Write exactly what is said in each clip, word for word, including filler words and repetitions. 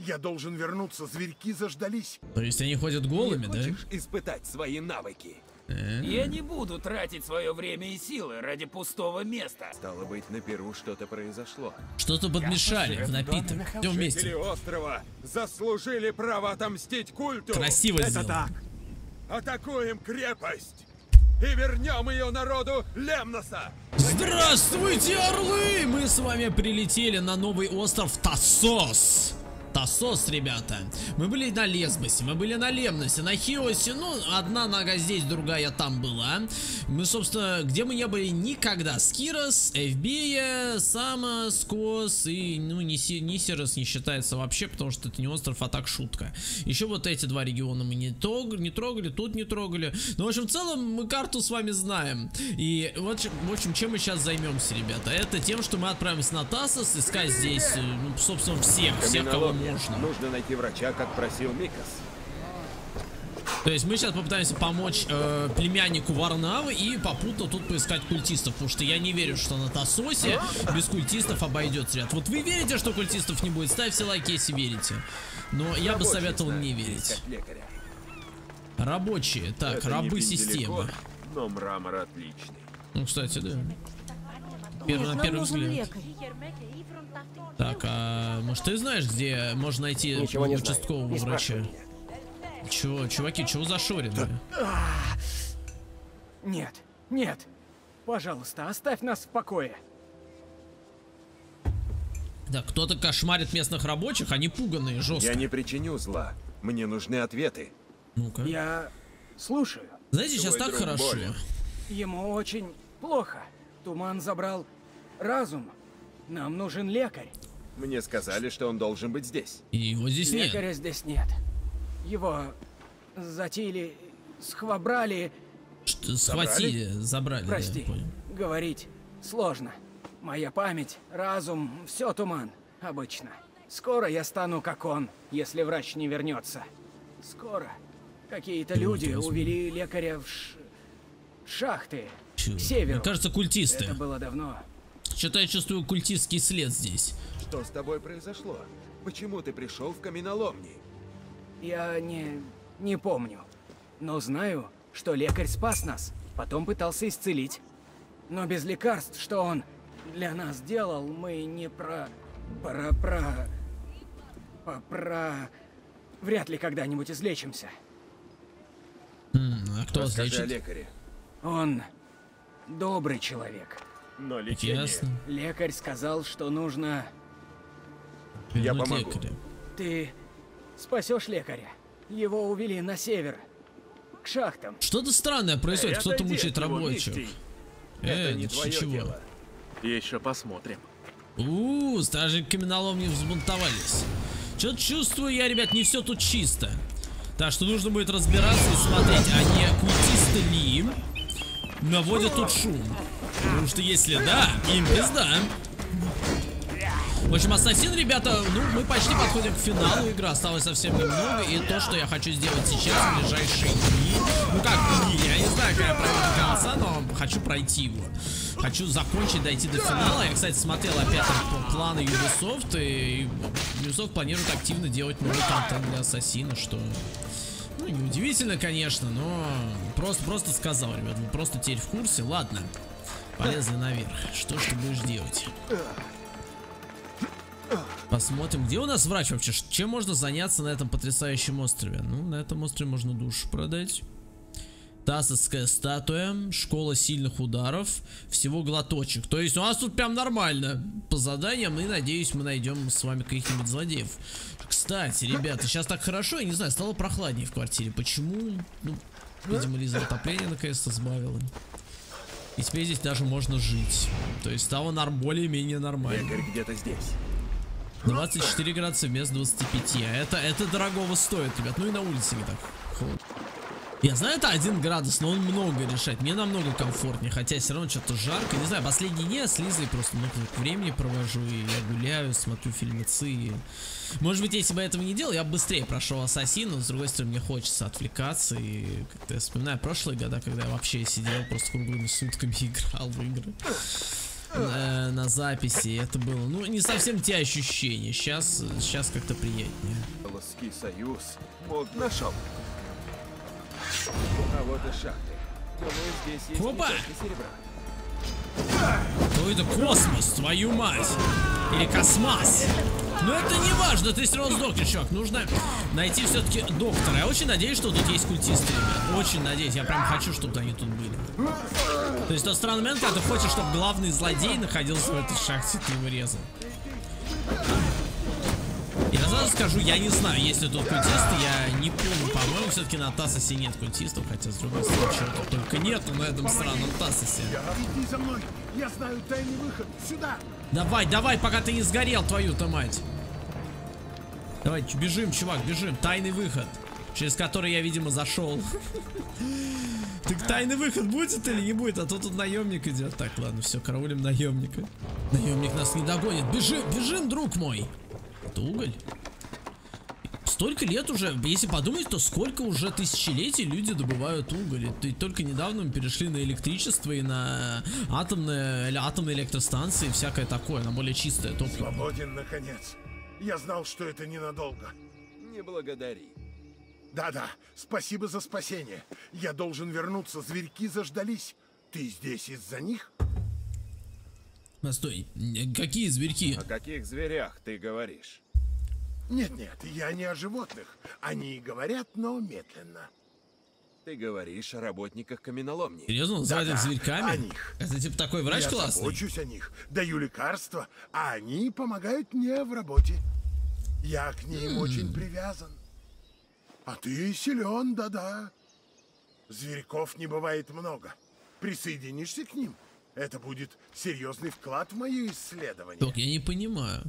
Я должен вернуться, зверьки заждались. То есть они ходят голыми, Не да? хочешь испытать свои навыки? Э? Я не буду тратить свое время и силы ради пустого места. Стало быть, на Перу что-то произошло. Что-то подмешали в напиток. Все Жители вместе. острова заслужили право отомстить культу. Красиво Это сделано. так. Атакуем крепость и вернем ее народу Лемноса. Здравствуйте, орлы! Мы с вами прилетели на новый остров Тассос. Тассос, ребята. Мы были на Лесбосе, мы были на Лемносе, на Хиосе. Ну, одна нога здесь, другая там была. Мы, собственно, где мы не были никогда. Скирос, Эвбея, Сама, Скос и, ну, Нисерос не считается вообще, потому что это не остров, а так шутка. Еще вот эти два региона мы не трогали, не трогали, тут не трогали. Ну, в общем, в целом мы карту с вами знаем. И вот, в общем, чем мы сейчас займемся, ребята? Это тем, что мы отправимся на Тассос, искать здесь, ну, собственно, всех, всех, кого можно. Нужно найти врача, как просил Микас. То есть мы сейчас попытаемся помочь э, племяннику Варнавы и попутно тут поискать культистов, потому что я не верю, что на Тассосе без культистов обойдется, ребят. Вот вы верите, что культистов не будет? Ставьте лайки, если верите. Но я бы советовал не верить. Рабочие, так, Это рабы не системы. Пенделекор, но мрамор отличный. Ну, кстати, да. Первый, на первый взгляд. Так, а может ты знаешь, где можно найти Ничего не участкового знаю. Не врача? Чего, чуваки, чего зашорены? Нет, нет. Пожалуйста, оставь нас в покое. Да, кто-то кошмарит местных рабочих, они пуганые, жестко. Я не причиню зла. Мне нужны ответы. Ну-ка. Я слушаю. Знаете, сейчас Твой так друг хорошо. болен. Ему очень плохо. Туман забрал разум. Нам нужен лекарь. Мне сказали, что он должен быть здесь. И его здесь нет. Лекаря здесь нет. Его затеяли, схвобрали. Что, схватили, забрали. Прости, Да, я понял. говорить сложно. Моя память, разум, все туман, обычно. Скоро я стану как он, если врач не вернется. Скоро. Какие-то Ну, люди возьми. увели лекаря в ш... шахты. Чё? К северу. Мне кажется, культисты. Это было давно. Что-то я чувствую культистский след здесь. Что с тобой произошло? Почему ты пришел в каменоломни? Я не... не помню. Но знаю, что лекарь спас нас. Потом пытался исцелить. Но без лекарств, что он для нас делал, мы не про... про... про... про... про... вряд ли когда-нибудь излечимся. М, а кто вас Расскажи о лечит? лекаре. Он добрый человек. Но лечение... Ясно. Лекарь сказал, что нужно... Я Вернуть помогу. лекаря. Ты спасешь лекаря. Его увели на север. К шахтам. Что-то странное происходит, Эй, кто-то отойди мучает от него, рабочих. Микти. Э, Это не да твое чего? дело. Еще посмотрим. У, стражи каменоломни взбунтовались. Что-то чувствую я, ребят, не все тут чисто. Так что нужно будет разбираться и смотреть, а не культисты ли наводят тут шум. Потому что если да, им пизда. В общем, Ассасин, ребята, ну, мы почти подходим к финалу игры. Осталось совсем немного. И то, что я хочу сделать сейчас, в ближайшие дни. Ну как дни, я не знаю, как я пройду до конца, но хочу пройти его. Хочу закончить, дойти до финала. Я, кстати, смотрел опять там планы Ubisoft. И Ubisoft планирует активно делать новый контент для Ассасина, что... Ну, неудивительно, конечно, но просто, просто сказал, ребят, вы просто теперь в курсе. Ладно, полезли наверх. Что ж ты будешь делать? Посмотрим, где у нас врач вообще? Чем можно заняться на этом потрясающем острове? Ну, на этом острове можно душу продать. Тассосская статуя, школа сильных ударов, всего глоточек. То есть у нас тут прям нормально по заданиям, и надеюсь, мы найдем с вами каких-нибудь злодеев. Кстати, ребята, сейчас так хорошо, я не знаю, стало прохладнее в квартире. Почему? Ну, видимо, Лиза отопление наконец-то сбавила. И теперь здесь даже можно жить. То есть стало более-менее нормально. Лекарь где-то здесь. двадцать четыре градуса вместо двадцати пяти. А это, это дорогого стоит, ребят. Ну и на улице не так холодно. Я знаю, это один градус, но он много решает. Мне намного комфортнее, хотя все равно что-то жарко. Не знаю, последние дни я с Лизой просто много времени провожу. И я гуляю, смотрю фильмецы. И... Может быть, если бы я этого не делал, я бы быстрее прошел Ассасин. Но с другой стороны, мне хочется отвлекаться. И как-то я вспоминаю прошлые года, когда я вообще сидел просто круглыми сутками и играл в игры. э, на записи, это было, ну, не совсем те ощущения. Сейчас, сейчас как-то приятнее. Лоский союз. Мод нашел. А вот и шахты. Думаю, здесь есть Опа! не только серебра. Ну это космос, твою мать. Или космос. Но это не важно, ты все равно сдохнешь, чувак. Нужно найти все-таки доктора. Я очень надеюсь, что тут есть культисты, ребят. Очень надеюсь, я прям хочу, чтобы они тут были. То есть тот странный момент, когда ты хочешь, чтобы главный злодей находился в этой шахте, ты его резал. Я сразу скажу, я не знаю, есть ли тут культисты, я не помню, по-моему, все-таки на Тассосе нет культистов, хотя с другой стороны, чего-то только нету на этом странном Тассосе. Иди за мной, я знаю тайный выход, сюда! Давай, давай, пока ты не сгорел, твою-то мать. Давай, бежим, чувак, бежим, тайный выход, через который я, видимо, зашел. Так тайный выход будет или не будет, а то тут наемник идет. Так, ладно, все, караулим наемника. Наемник нас не догонит, бежим, бежим, друг мой. Это уголь. Столько лет уже, если подумать, то сколько уже тысячелетий люди добывают уголь. И только недавно мы перешли на электричество и на атомные, атомные электростанции и всякое такое, на более чистое топливо. Свободен, наконец. Я знал, что это ненадолго. Не благодари. Да-да, спасибо за спасение. Я должен вернуться, зверьки заждались. Ты здесь из-за них? Постой, какие зверьки? О каких зверях ты говоришь? Нет-нет, я не о животных. Они говорят, но медленно. Ты говоришь о работниках каменоломни. Серьезно, он называет их Да-да, зверьками? о них. Это типа такой врач Я классный? забочусь о них, даю лекарства, а они помогают мне в работе. Я к ним очень привязан. А ты силен, да-да. Зверьков не бывает много. Присоединишься к ним? Это будет серьезный вклад в мое исследование. Так, я не понимаю.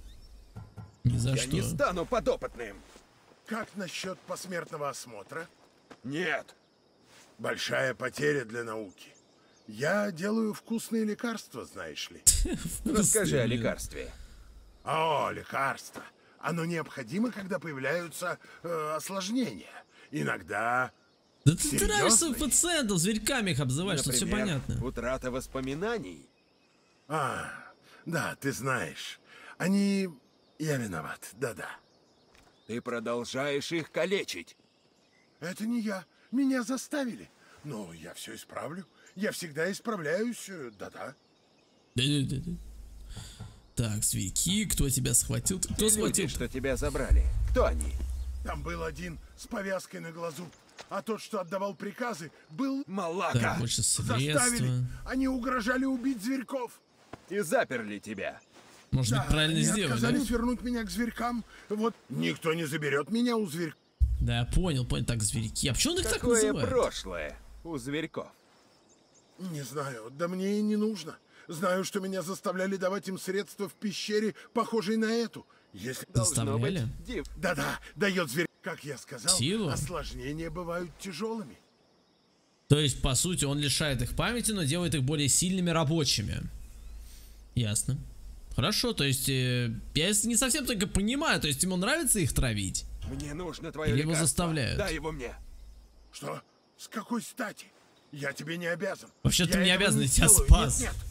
Ни за Я что. не стану подопытным. Как насчет посмертного осмотра? Нет. Большая потеря для науки. Я делаю вкусные лекарства, знаешь ли. Расскажи о лекарстве. О, лекарство. Оно необходимо, когда появляются э, осложнения. Иногда... Да ты Серьезный? нравишься пациентов, зверьками их обзываешь, что все Например, понятно. утрата воспоминаний. А, да, ты знаешь. Они... Я виноват, да-да. Ты продолжаешь их калечить. Это не я. Меня заставили. Но я все исправлю. Я всегда исправляюсь, э, да-да. Да-да-да-да. Так, зверьки, кто тебя схватил? Кто Люди, схватил? что тебя забрали. Кто они? Там был один с повязкой на глазу. А тот, что отдавал приказы, был... Малака. Так, больше Заставили. средства. Они угрожали убить зверьков. И заперли тебя. Может быть, правильно они сделали, да? отказались вернуть меня к зверькам. Вот никто не заберет меня у зверьков. Да, я понял, понял. Так, зверьки. А почему он их так Какое называет? прошлое у зверьков. Не знаю, да мне и не нужно. Знаю, что меня заставляли давать им средства в пещере, похожей на эту. Если... Должно быть, Заставляли? див... Да-да, дает зверь. Как я сказал, Силу? осложнения бывают тяжелыми. То есть, по сути, он лишает их памяти, но делает их более сильными рабочими. Ясно. Хорошо, то есть, э, я не совсем только понимаю, то есть ему нравится их травить? Мне нужно твое Или его лекарство. заставляют? Дай его мне. Что? С какой стати? Я тебе не обязан. Вообще, ты Я мне этого обязан, не я тебя сделаю. спас. Нет, нет.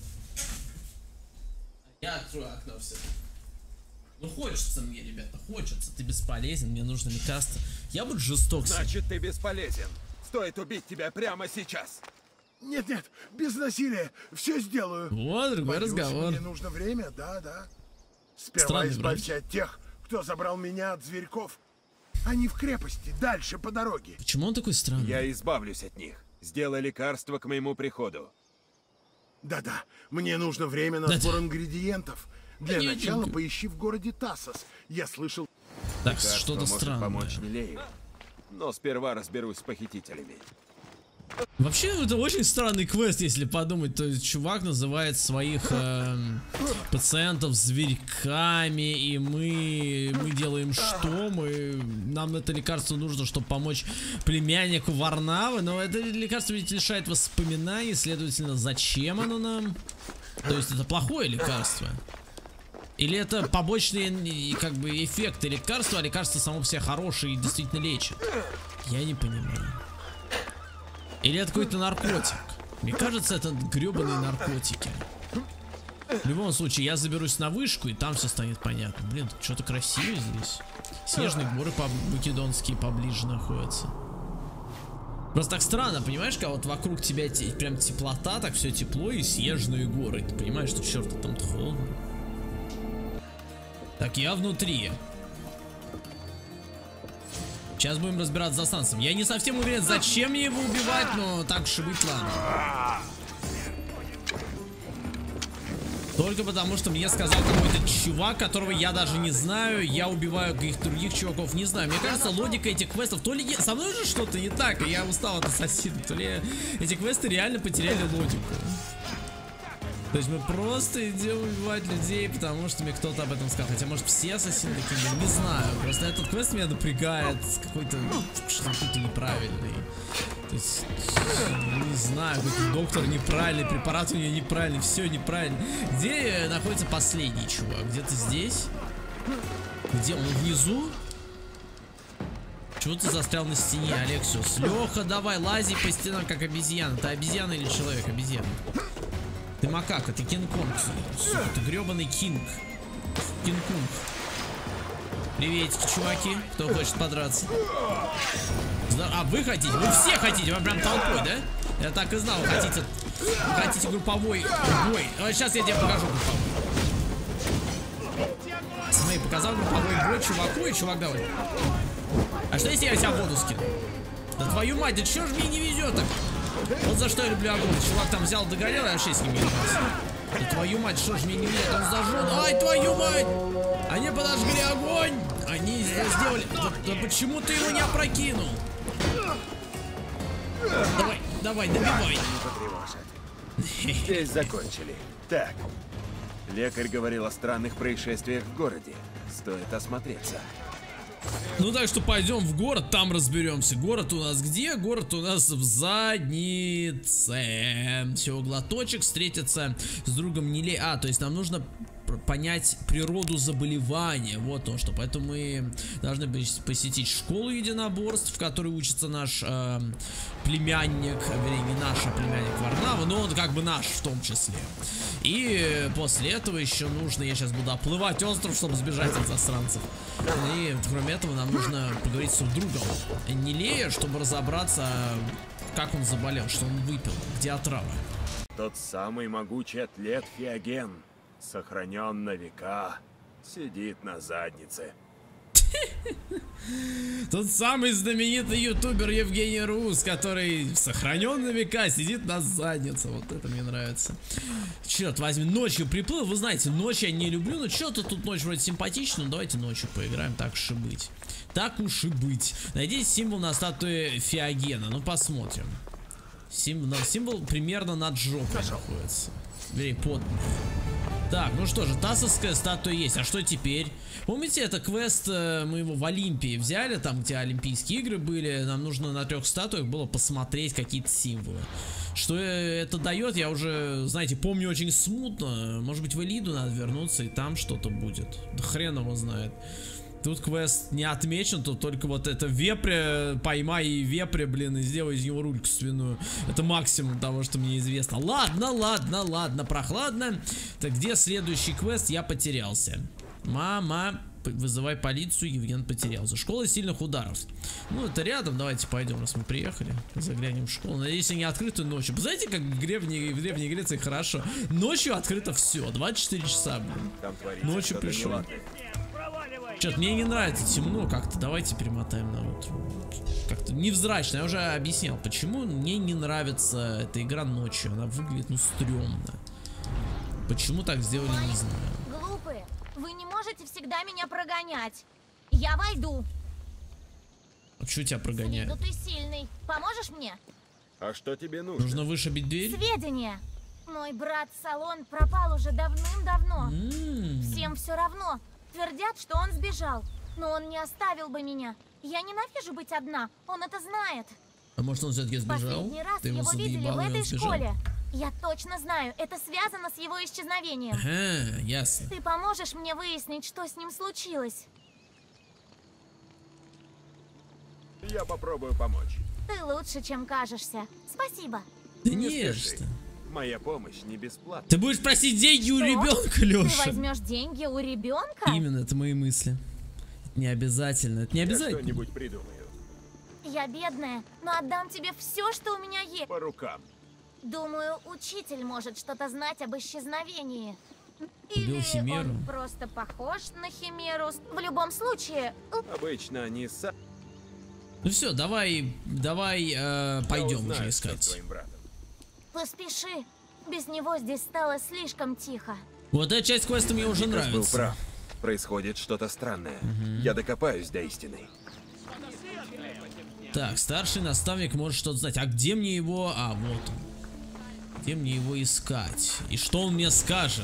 Я открою окно все. Ну хочется мне, ребята, хочется. Ты бесполезен, мне нужно лекарство. Я буду жесток. с- Значит, ты бесполезен. Стоит убить тебя прямо сейчас. Нет, нет, без насилия. Все сделаю. Вот другой Боюсь, разговор. Мне нужно время, да, да. Сперва Странный избавься от тех, кто забрал меня от зверьков. Они в крепости, дальше по дороге. Почему он такой странный? Я избавлюсь от них. Сделай лекарство к моему приходу. Да-да, мне нужно время на Да-да. сбор ингредиентов. Для Не, не, начала не. поищи в городе Тассос. Я слышал... Так, Лекарство что-то может странное. помочь Нелею. Но сперва разберусь с похитителями. Вообще, это очень странный квест, если подумать. То есть, чувак называет своих эм, пациентов зверьками, и мы, мы делаем что? Мы, нам это лекарство нужно, чтобы помочь племяннику Варнавы, но это лекарство ведь лишает воспоминаний, следовательно, зачем оно нам? То есть, это плохое лекарство? Или это побочные и, как бы эффекты лекарства, а лекарство само по себе хорошее и действительно лечит? Я не понимаю. Или это какой-то наркотик? Мне кажется, это гребаные наркотики. В любом случае, я заберусь на вышку, и там все станет понятно. Блин, что-то красивее здесь. Снежные горы по македонские поближе находятся. Просто так странно, понимаешь, когда вот вокруг тебя те, прям теплота, так все тепло и снежные горы. Ты понимаешь, что черт там холодно. Так, я внутри. Сейчас будем разбираться за Сансом. Я не совсем уверен, зачем мне его убивать, но так уж и быть, ладно. Только потому, что мне сказал какой-то чувак, которого я даже не знаю. Я убиваю каких-то других чуваков, не знаю. Мне кажется, логика этих квестов, то ли я... со мной же что-то не так, и я устал от ассасина, то ли эти квесты реально потеряли логику. То есть мы просто идем убивать людей, потому что мне кто-то об этом сказал. Хотя, может, все ассасины такие, не знаю. Просто этот квест меня напрягает, какой-то, что-то какой-то неправильный. То есть, не знаю, какой-то доктор неправильный, препарат у него неправильный, все неправильно. Где находится последний чувак? Где-то здесь? Где он? Внизу? Чего ты застрял на стене, Алексиус? Леха, давай, лази по стенам, как обезьяна. Ты обезьяна или человек? Обезьяна. Ты макака, ты Кинг-Конг. Сука, ты гребаный Кинг. Кинг-Конг. Приветики, чуваки. Кто хочет подраться? А, вы хотите? Вы все хотите? Вы прям толпой, да? Я так и знал, вы хотите. Вы хотите групповой бой. Вот сейчас я тебе покажу групповой. Смотри, показал групповой бой чуваку, и чувак давай. А что если я тебя в воду скину? Да твою мать, да чё ж мне не везет так? Вот за что я люблю огонь. Чувак там взял, догорел, я вообще с ним не ебался. Да твою мать, что ж мне не везет? Он зажжен. Ай, твою мать! Они подожгли огонь! Они сделали... Да, да почему ты его не опрокинул? Давай, давай, добивай. Здесь закончили. Так. Лекарь говорил о странных происшествиях в городе. Стоит осмотреться. Ну так что пойдем в город, там разберемся. Город у нас где? Город у нас в заднице. Всего глоточек, встретиться с другом Нилей. А, то есть нам нужно понять природу заболевания. Вот то, что. Поэтому мы должны посетить школу единоборств, в которой учится наш э, племянник, вернее, не наш, а племянник Варнава, но он как бы наш в том числе. И после этого еще нужно, я сейчас буду оплывать остров, чтобы сбежать от засранцев. И кроме этого нам нужно поговорить с другом Нилея, чтобы разобраться, как он заболел, что он выпил, где отрава. Тот самый могучий атлет Феоген, сохранен на века, сидит на заднице. Тот самый знаменитый ютубер Евгений Рус, который сохранен на века, сидит на заднице. Вот это мне нравится. Черт возьми, ночью приплыл. Вы знаете, ночь я не люблю, но что-то тут ночь вроде симпатично. Ну, давайте ночью поиграем, так уж и быть. Так уж и быть. Найдите символ на статуе Феогена. Ну, посмотрим. Символ, символ примерно над жопой находится. Вернее, под. Так, ну что же, Тассовская статуя есть. А что теперь? Помните, это квест, мы его в Олимпии взяли, там, где Олимпийские игры были. Нам нужно на трех статуях было посмотреть какие-то символы. Что это дает, я уже, знаете, помню очень смутно. Может быть, в Элиду надо вернуться, и там что-то будет. Да хрен его знает. Тут квест не отмечен, тут только вот это вепря, поймай и вепря, блин, и сделай из него рульку свиную. Это максимум того, что мне известно. Ладно, ладно, ладно, прохладно. Так, где следующий квест? Я потерялся. Мама, вызывай полицию, Евген потерялся. Школа сильных ударов. Ну, это рядом, давайте пойдем, раз мы приехали. Заглянем в школу. Надеюсь, они открыты ночью. Знаете, как в Древней, в Древней Греции хорошо. Ночью открыто все, двадцать четыре часа, блин. Ночью пришел. Чё-то мне не нравится, темно как-то. Давайте перемотаем на утро. Как-то невзрачно. Я уже объяснял, почему мне не нравится эта игра ночью. Она выглядит, ну, стрёмно. Почему так сделали, не знаю. Глупые, вы не можете всегда меня прогонять. Я войду. А чё тебя прогоняет? Ну ты сильный. Поможешь мне? А что тебе нужно? Нужно вышибить дверь? Сведения. Мой брат Салон пропал уже давным-давно. Mm. Всем все равно. Твердят, что он сбежал, но он не оставил бы меня. Я ненавижу быть одна, он это знает. А может, он все-таки сбежал? Последний раз Ты его его видели задоебал, в и он этой сбежал? школе. Я точно знаю, это связано с его исчезновением. Ага, ясно. Ты поможешь мне выяснить, что с ним случилось? Я попробую помочь. Ты лучше, чем кажешься. Спасибо. Да не что. Моя помощь не бесплатна. Ты будешь просить деньги у Что? ребенка, Ты Леша? возьмешь деньги у ребенка? Именно, это мои мысли. Это не обязательно, это не Я обязательно. что-нибудь придумаю. Я бедная, но отдам тебе все, что у меня есть. По рукам. Думаю, учитель может что-то знать об исчезновении. Убил Или химеру. он просто похож на химеру. В любом случае, Обычно они са... Ну все, давай, давай э, пойдем Я узнаю, уже что с искать. твоим братом. поспеши. Без него здесь стало слишком тихо. Вот эта часть квеста мне уже Никас был нравится. прав. Происходит что-то странное. Я докопаюсь до истины. Так, старший наставник может что-то знать. А где мне его... А, вот он. Где мне его искать? И что он мне скажет?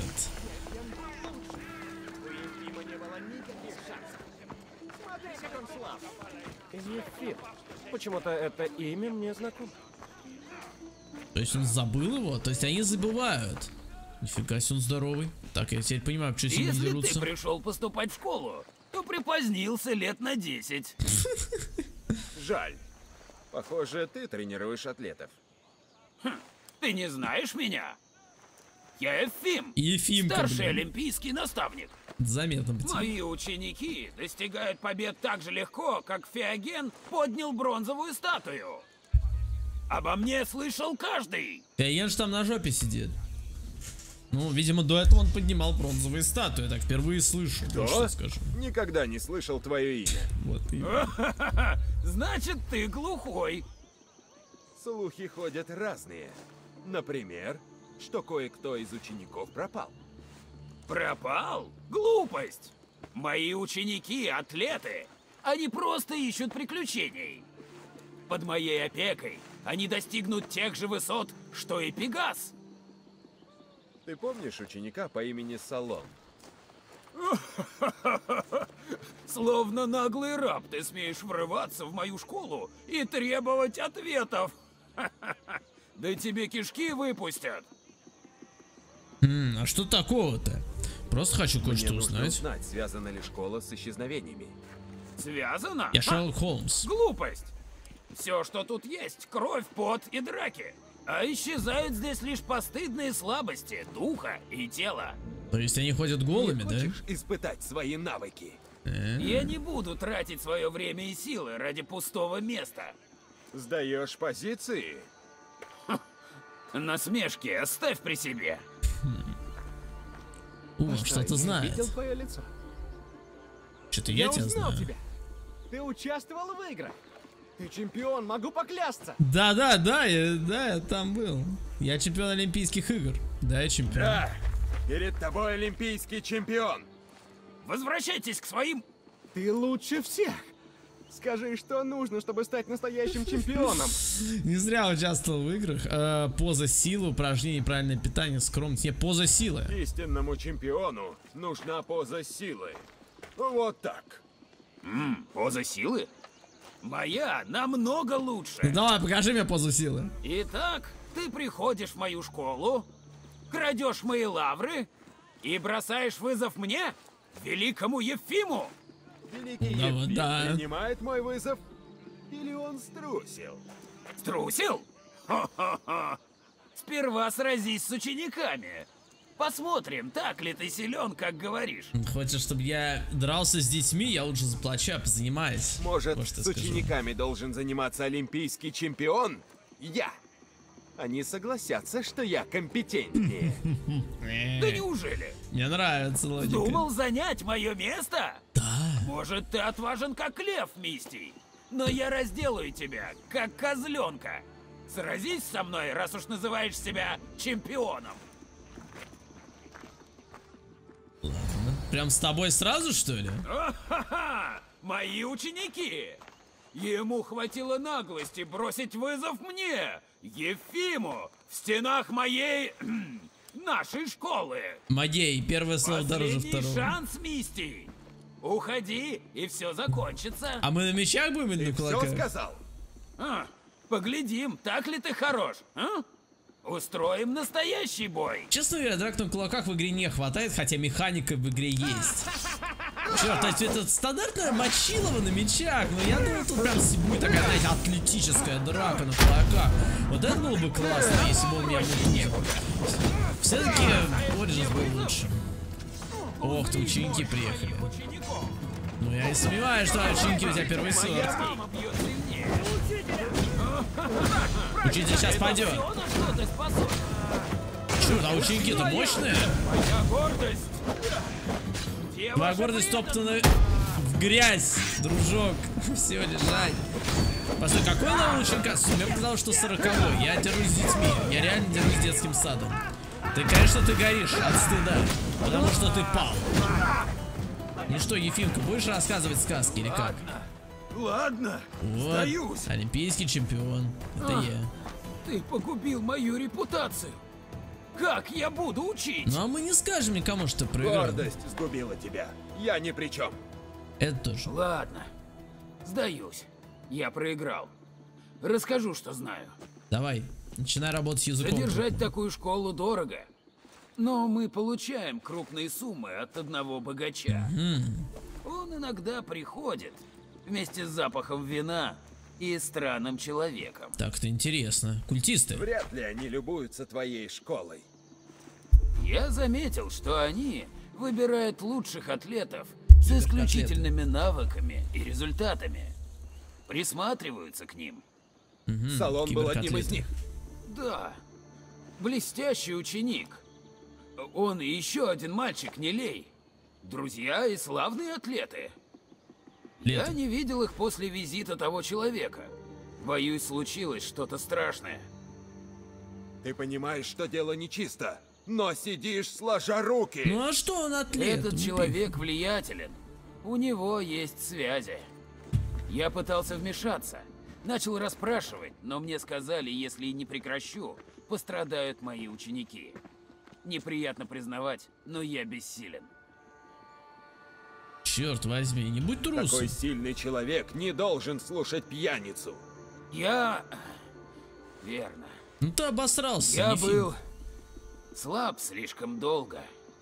Ефим. Почему-то это имя мне знакомо. То есть он забыл его? То есть они забывают. Нифига себе, он здоровый. Так, я теперь понимаю, что с ним Если дерутся. ты пришел поступать в школу, то припозднился лет на десять. Жаль. Похоже, ты тренируешь атлетов. Ты не знаешь меня? Я Ефим, Ефимка, старший блин. олимпийский наставник. Заметно, блин. Мои ученики достигают побед так же легко, как Феоген поднял бронзовую статую. Обо мне слышал каждый. Феоген ж там на жопе сидит. Ну, видимо, до этого он поднимал бронзовые статуи. Я так впервые слышу. Вот что скажу. Никогда не слышал твое имя. Вот и... Значит, ты глухой. Слухи ходят разные. Например, что кое-кто из учеников пропал. Пропал? Глупость. Мои ученики — атлеты. Они просто ищут приключений. Под моей опекой они достигнут тех же высот, что и Пегас. Ты помнишь ученика по имени Салон? Словно наглый раб ты смеешь врываться в мою школу и требовать ответов. Да тебе кишки выпустят. М, а что такого-то? Просто хочу Мне кое-что нужно узнать. узнать, связана ли школа с исчезновениями. Связано? Я Ха, Шерлок Холмс. глупость. Все, что тут есть, кровь, пот и драки. А исчезают здесь лишь постыдные слабости духа и тела. То есть они ходят голыми, Не да? хочешь испытать свои навыки? Э? Я не буду тратить свое время и силы ради пустого места. Сдаешь позиции? Насмешки оставь при себе. О, что-то знает. Видел твое лицо? Что-то я, Я тебя узнал знаю. тебя. Ты участвовал в играх. Ты чемпион, могу поклясться. Да, да, да, я, да, я там был. Я чемпион Олимпийских игр. Да, я чемпион. Да, перед тобой олимпийский чемпион. Возвращайтесь к своим... Ты лучше всех. Скажи, что нужно, чтобы стать настоящим чемпионом. Не зря участвовал в играх. Э, поза силы, упражнения, правильное питание, скромность. Не, поза силы. Истинному чемпиону нужна поза силы. Вот так. М, поза силы? Моя намного лучше. Ну, давай, покажи мне позу силы. Итак, ты приходишь в мою школу, крадешь мои лавры и бросаешь вызов мне, великому Ефиму. Великий Да, вот Ефим да. принимает мой вызов? Или он струсил? Струсил? Хо-хо-хо. Сперва сразись с учениками. Посмотрим, так ли ты силен, как говоришь. Хочешь, чтобы я дрался с детьми, я лучше заплачу, а позанимаюсь. Может, Вот что с скажу. учениками должен заниматься олимпийский чемпион? Я. Они согласятся, что я компетентнее. Да неужели? Мне нравится логика. Думал занять мое место? Да. Может, ты отважен, как лев, Мистий. Но я разделаю тебя, как козленка. Сразись со мной, раз уж называешь себя чемпионом. Прям с тобой сразу, что ли? Ха-ха! Мои ученики! Ему хватило наглости бросить вызов мне, Ефиму, в стенах моей... нашей школы. Магей, первое слово дороже Последний второго. шанс, Мистий. Уходи, и все закончится. А мы на мечах будем или Ты на все кулаках? сказал? А, поглядим, так ли ты хорош, а? Устроим настоящий бой. Честно говоря, драк на кулаках в игре не хватает, хотя механика в игре есть. Черт, то есть это стандартная мочилова на мечах. Но я думал, тут прям будет такая, знаете, атлетическая драка на кулаках. Вот это было бы классно, если бы он меня мутузил. Все-таки Ориджинс был лучше. Ох ты, ученики приехали. Ну я и сомневаюсь, что ученики у тебя первый сорт. Учитель сейчас пойдет. Черт, а ученики-то мощные? Моя гордость топтана в грязь, дружок. Все, лежать. Постой, какой левел ученика? Мне показалось, что сороковой. Я дерусь с детьми. Я реально дерусь с детским садом. Ты, конечно, ты горишь от стыда, потому что ты пал. Ну что, Ефимка, будешь рассказывать сказки или как? Ладно, Вот, сдаюсь. олимпийский чемпион. Это А, я. Ты погубил мою репутацию. Как я буду учить? Ну а мы не скажем никому, что ты проиграл. Гордость сгубила тебя. Я ни при чем. Это тоже. Ладно, сдаюсь. Я проиграл. Расскажу, что знаю. Давай, начинай работать с языком. Содержать такую школу дорого. Но мы получаем крупные суммы от одного богача. Он иногда приходит вместе с запахом вина и странным человеком. Так, это интересно. Культисты. Вряд ли они любуются твоей школой. Я заметил, что они выбирают лучших атлетов с исключительными навыками и результатами. Присматриваются к ним. Мгм, Салон был одним из киберкотлеты. них. Да, блестящий ученик. Он и еще один мальчик, Нилей. Друзья и славные атлеты. Лето. Я не видел их после визита того человека. Боюсь, случилось что-то страшное. Ты понимаешь, что дело нечисто, но сидишь сложа руки. Ну а что он атлет? Этот Убей. человек влиятелен. У него есть связи. Я пытался вмешаться. Начал расспрашивать, но мне сказали, если не прекращу, пострадают мои ученики. Неприятно признавать, но я бессилен. Черт возьми, не будь трусом. Такой сильный человек не должен слушать пьяницу. Я... Верно. Ну ты обосрался. Я Ефим. был слаб слишком долго.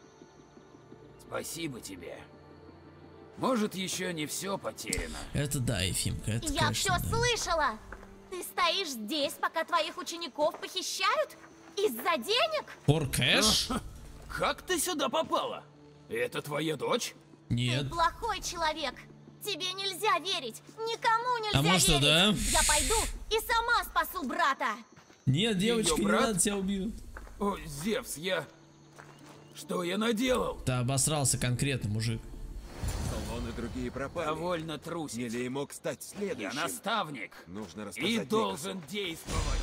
Спасибо тебе. Может, еще не все потеряно. Это да, Ефимка, это Я конечно, все да. слышала. Ты стоишь здесь, пока твоих учеников похищают? Из-за денег? For cash? Как ты сюда попала? Это твоя дочь? Нет. Ты плохой человек. Тебе нельзя верить. Никому нельзя А может, верить. да? Я пойду и сама спасу брата. Нет, девочка, не брат? надо, тебя убьют. О, Зевс, я... Что я наделал? Ты обосрался конкретно, мужик. Салоны другие пропали. Довольно трусить. Нилей мог стать Я следующим. наставник. Нужно рассказать И Никасу. должен действовать.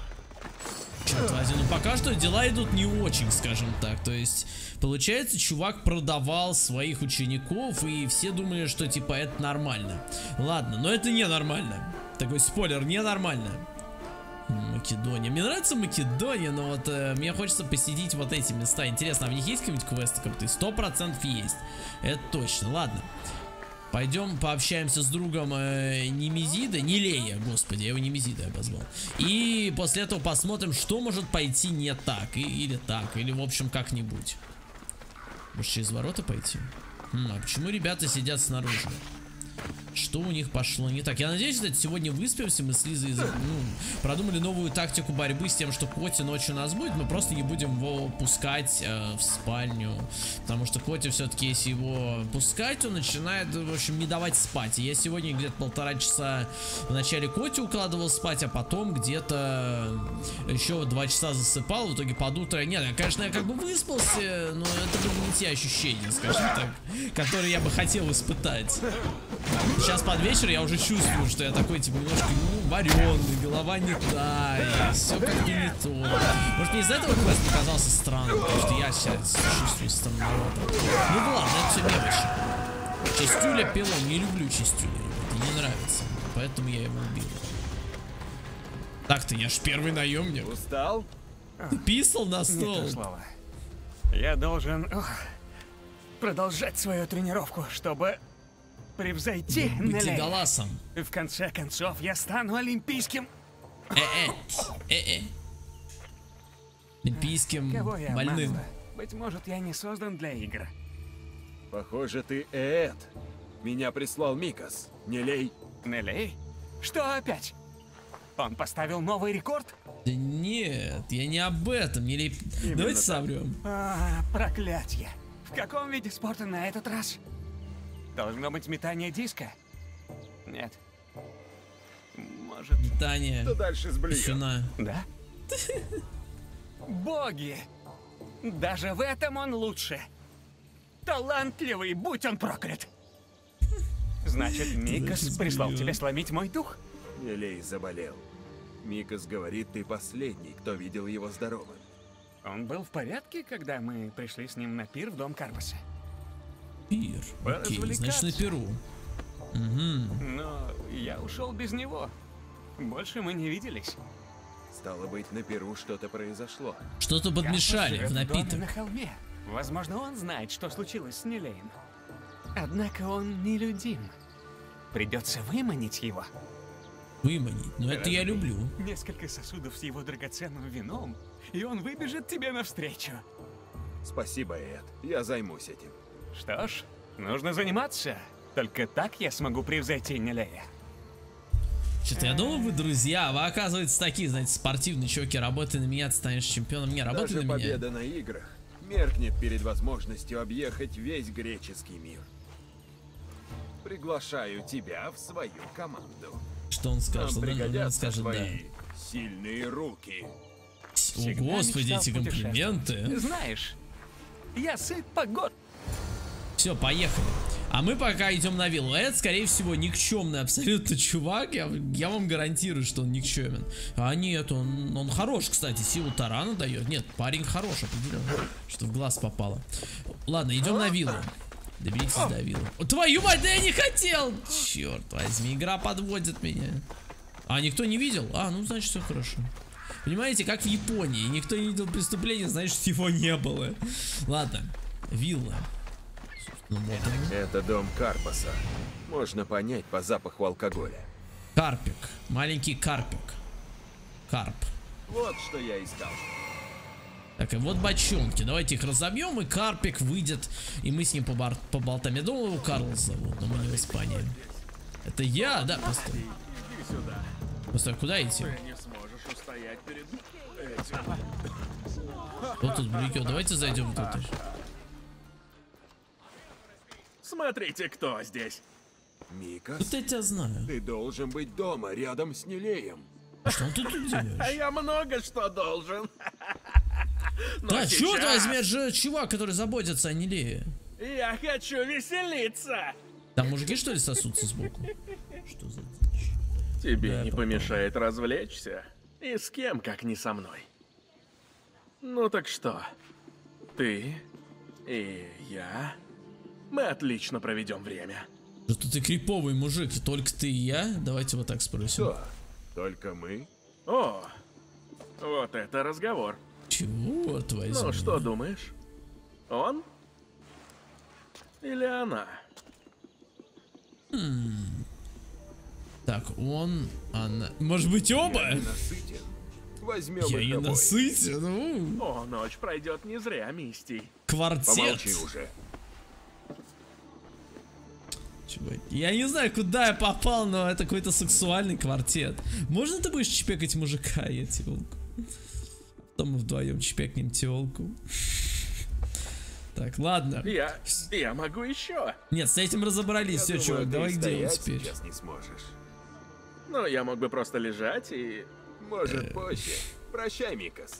Черт возьми, ну пока что дела идут не очень, скажем так. То есть, получается, чувак продавал своих учеников, и все думали, что типа это нормально. Ладно, но это ненормально. Такой спойлер, ненормально. Македония. Мне нравится Македония, но вот э, мне хочется посетить вот эти места. Интересно, а в них есть какие-нибудь квесты крутые? Сто процентов есть. Это точно. Ладно. Пойдем пообщаемся с другом э, Немезида, Нилея, господи, я его Немезида обозвал. И после этого посмотрим, что может пойти не так, и, или так, или в общем как-нибудь. Может через ворота пойти? Хм, а почему ребята сидят снаружи? Что у них пошло не так? Я надеюсь, что сегодня выспимся, мы с Лизой ну, продумали новую тактику борьбы с тем, что Коти ночью у нас будет. Мы просто не будем его пускать э, в спальню. Потому что Коти все-таки, если его пускать, он начинает, в общем, не давать спать. И я сегодня где-то полтора часа в начале Коти укладывал спать, а потом где-то еще два часа засыпал. В итоге под утро... Нет, я, конечно, я как бы выспался, но это были не те ощущения, скажем так, которые я бы хотел испытать. Сейчас под вечер я уже чувствую, что я такой, типа, немножко, ну, вареный, голова не та, и все как-то не то. Может, мне из-за этого квест показался странным, потому что я сейчас чувствую странновато. Ну да ладно, это все мелочи. Чистюля пилон, не люблю чистюля, ребята, не нравится, поэтому я его убил. Так-то, я ж первый наемник. Устал? Писал на стол. Не то слово. Я должен ох, продолжать свою тренировку, чтобы превзойти Быть Нилея. Голасом. В конце концов, я стану олимпийским. Э-э, э-э. Олимпийским Кого я больным. обманываю? Быть может, я не создан для игр. Похоже, ты Эд. Меня прислал Микас. Нелей. Нелей? Что опять? Он поставил новый рекорд? Да нет, я не об этом, не леп... Давайте соврем. А, проклятье. В каком виде спорта на этот раз? Должно быть метание диска? Нет. Может... Метание. Что дальше с блием? Писюна. Да? Боги! Даже в этом он лучше. Талантливый, будь он проклят. Значит, Микас прислал тебя сломить мой дух? Нелей заболел. Микас говорит, ты последний, кто видел его здоровым. Он был в порядке, когда мы пришли с ним на пир в дом Карпаса? Пир. Окей, значит на Перу. Угу. Но я ушел без него. Больше мы не виделись. Стало быть, на Перу что-то произошло. Что-то подмешали в напиток. На холме. Возможно, он знает, что случилось с Нелеем. Однако он нелюдим. Придется выманить его. Выманить? Но это я люблю. Несколько сосудов с его драгоценным вином, и он выбежит тебе навстречу. Спасибо, Эд. Я займусь этим. Что ж, нужно заниматься. Только так я смогу превзойти Нелея. Что-то я думал, вы друзья, а вы, оказывается, такие, знаете, спортивные чуваки. Работай на меня, ты станешь чемпионом. Не, работай Даже на меня. победа на играх меркнет перед возможностью объехать весь греческий мир. Приглашаю тебя в свою команду. Что он скажет? Нам Он, он пригодятся скажет, да. твои сильные руки. О, господи, эти комплименты. Знаешь, я сыт по год. Все, поехали. А мы пока идем на виллу. Это, скорее всего, никчемный абсолютно чувак. Я, я вам гарантирую, что он никчемен. А нет, он, он хорош, кстати. Силу тарана дает. Нет, парень хорош, определенно. Что в глаз попало. Ладно, идем на виллу. Доберитесь до виллы. О, твою мать, да я не хотел! Черт возьми, игра подводит меня. А, никто не видел? А, ну значит все хорошо. Понимаете, как в Японии. Никто не видел преступления, значит его не было. Ладно, вилла. Ну, вот это дом Карпаса. Можно понять по запаху алкоголя. Карпик. Маленький карпик. Карп. Вот что я искал. Так, и вот бочонки. Давайте их разобьем, и карпик выйдет, и мы с ним побар поболтаем. Я думал, его Карлос зовут, но мы не в Испании. Это я, да, постой. Постой, куда идти? Вот тут Брикё, давайте зайдем внутрь. Смотрите, кто здесь. Микас, Вот я тебя знаю. ты должен быть дома, рядом с Нелеем. Что ты тут А делаешь? я много что должен. Но Да, сейчас черт возьми, это же чувак, который заботится о Нелее. я хочу веселиться. Там мужики, что ли, сосутся сбоку? Что за дичь? Тебе Да, не попал. помешает развлечься. И с кем, как не со мной. Ну так что? Ты и я. Мы отлично проведем время. Что ты криповый мужик, только ты и я? Давайте вот так спросим. Что? Только мы? О, вот это разговор. Чего возьми? Ну что думаешь? Он? Или она? Так, он, она... Может быть, оба? Я не насытен. Возьмем Я их не обоих. насытен. ну. О, ночь пройдет не зря, Мистий. Квартет. Помолчи уже. Чувак, я не знаю, куда я попал, но это какой-то сексуальный квартет. Можно ты будешь чпекать мужика, я телку? Потом мы вдвоем чпекнем телку. Так, ладно. Я, я могу еще. Нет, с этим разобрались. Все, Я чувак, думаю, давай ты к делу стоять теперь. сейчас не сможешь. Но я мог бы просто лежать и... Может, позже. Прощай, Микас.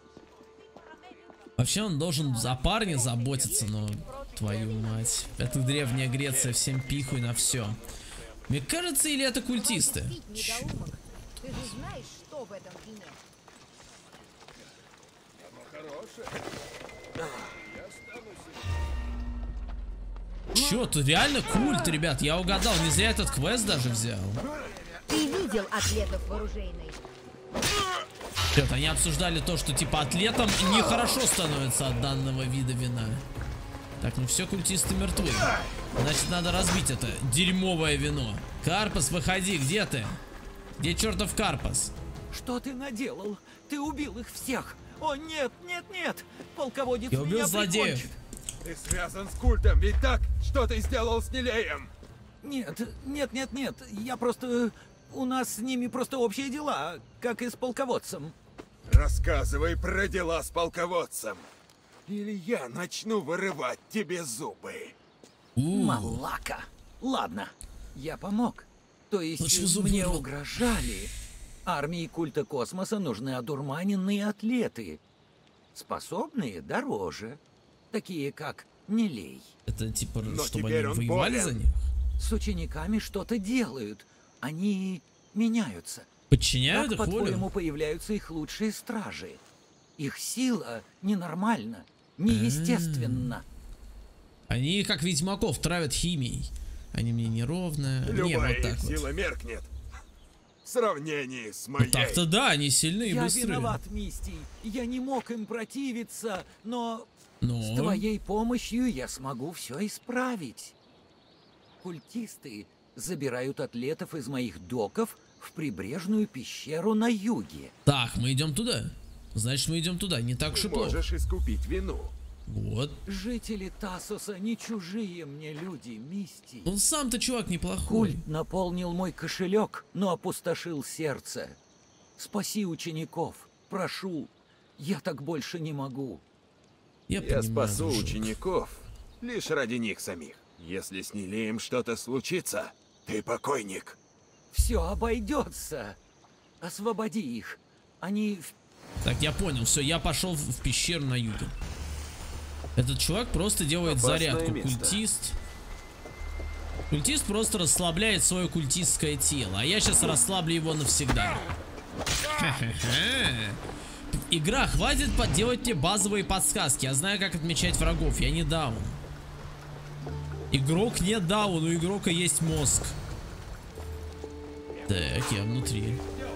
Вообще он должен за парня заботиться, но твою мать. Это древняя Греция, всем пихуй на все. Мне кажется, или это культисты? Чё? Ты же знаешь, что в этом вине? Чё, тут реально культ, ребят, я угадал, не зря этот квест даже взял. Ты видел атлетов в оружейной? Чё-то они обсуждали то, что типа атлетам нехорошо становится от данного вида вина. Так, ну все, культисты мертвы. Значит, надо разбить это дерьмовое вино. Карпас, выходи, где ты? Где чертов Карпас? Что ты наделал? Ты убил их всех. О, нет, нет, нет. Полководец Я убил меня злодеев. прикончит. Ты связан с культом, ведь так? Что ты сделал с Нилеем? Нет, нет, нет, нет. Я просто... У нас с ними просто общие дела, как и с полководцем. Рассказывай про дела с полководцем. Или я начну вырывать тебе зубы. Малака. Ладно, я помог. То есть Лучше зубы мне вырвал. угрожали. Армии культа космоса нужны одурманенные атлеты. Способные дороже. Такие как Нилей. Это типа, Но чтобы теперь они он воевали болен. за них? С учениками что-то делают. Они меняются. Подчиняют Как, их волю? по-твоему, появляются их лучшие стражи? Их сила ненормальна, неестественна. Они как ведьмаков травят химией. Они мне неровно. Не, Любая вот так их вот. сила меркнет. В сравнении с Ну моей. так-то да, они сильные и Я быстрые. виноват, Мисти. Я не мог им противиться, но Но... с твоей помощью я смогу все исправить. Культисты забирают атлетов из моих доков в прибрежную пещеру на юге. Так, мы идем туда. Значит, мы идем туда. Не так уж и Ты плохо. можешь искупить вину. Вот. Жители Тассоса не чужие мне люди, Мисти. Он сам-то чувак неплохой. Культ наполнил мой кошелек, но опустошил сердце. Спаси учеников, прошу. Я так больше не могу. Я, Я понимаю, спасу дружок. учеников лишь ради них самих. Если с Нилеем что-то случится, ты покойник. Все обойдется. Освободи их. Они в Так, я понял. Все, я пошел в, в пещеру на юге. Этот чувак просто делает Опасное зарядку. место. Культист. Культист просто расслабляет свое культистское тело. А я сейчас расслаблю его навсегда. Ха-ха-ха. Игра, хватит делать мне базовые подсказки. Я знаю, как отмечать врагов. Я не даун. Игрок не даун, у игрока есть мозг. Так, я внутри.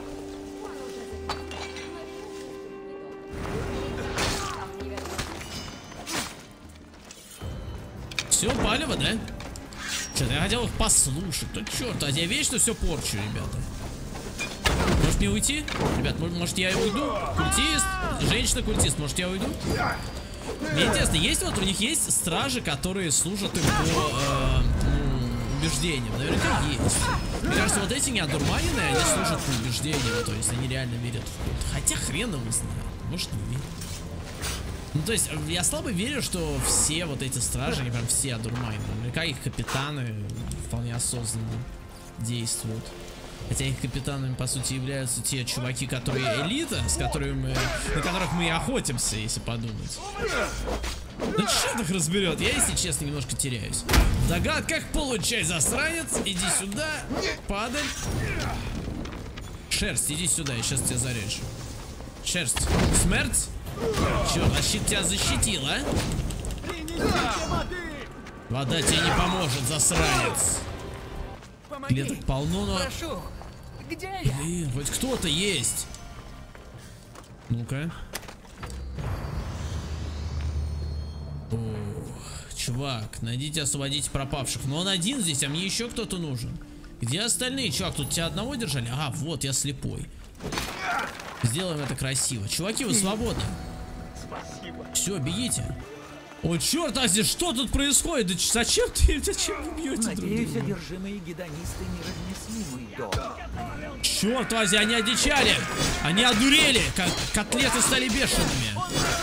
Все, палево, да? Что-то я хотел их послушать. То черт, а я вечно все порчу, ребята. Может мне уйти? Ребят, может я и уйду? Культист? Женщина-культист, может я уйду? Мне интересно, есть вот у них есть стражи, которые служат им по э, ну, убеждениям? Наверняка есть. Мне кажется, вот эти неодурманенные, они служат по убеждениям. То есть они реально верят в культ. Хотя хрен его знает. Может не верят. Ну, то есть, я слабо верю, что все вот эти стражи, они прям все одурманены. Наверняка их капитаны вполне осознанно действуют. Хотя их капитанами, по сути, являются те чуваки, которые элита, с которыми мы, на которых мы и охотимся, если подумать. Ну, черт их разберет, я, если честно, немножко теряюсь. В догадках получай, засранец, иди сюда, падаль. Шерсть, иди сюда, я сейчас тебя зарежу. Шерсть, смерть. Черт, а щит тебя защитил, а? Вода тебе не поможет, засранец. Клеток полно, но... Прошу, где я? Блин, хоть кто-то есть. Ну-ка. Чувак, найдите, освободите пропавших. Но он один здесь, а мне еще кто-то нужен. Где остальные? Чувак, тут тебя одного держали? А, вот, я слепой. Сделаем это красиво. Чуваки, вы свободны. Все, бегите. О, черт, Ази, что тут происходит? Да зачем ты, зачем вы бьете друг Надеюсь, друга? одержимые гедонисты не разнесли мой дом. Черт, Ази, они одичали. Они одурели, как котлеты стали бешеными.